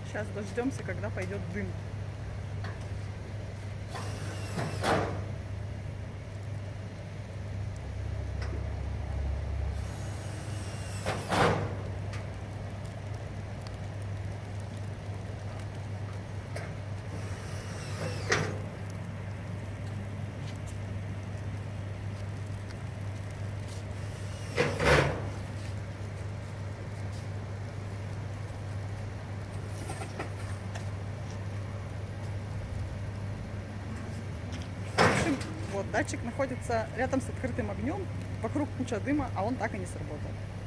Сейчас дождемся, когда пойдет дым. Вот, датчик находится рядом с открытым огнем, вокруг куча дыма, а он так и не сработал.